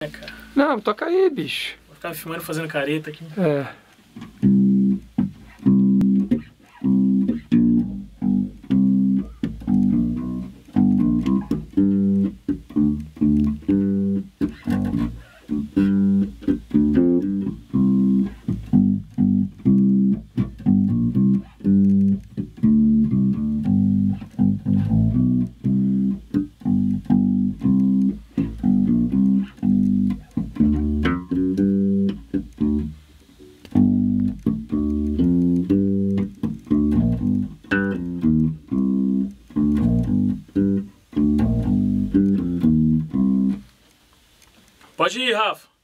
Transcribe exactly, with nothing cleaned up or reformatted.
É, cara. Não, toca aí, bicho. Vou ficar me filmando fazendo careta aqui. É. Pode ir, Rafa.